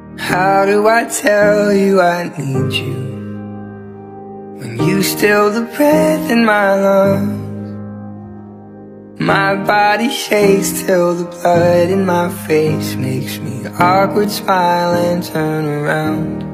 How do I tell you I need you when you still the breath in my lungs? My body shakes till the blood in my face makes me awkward smile and turn around.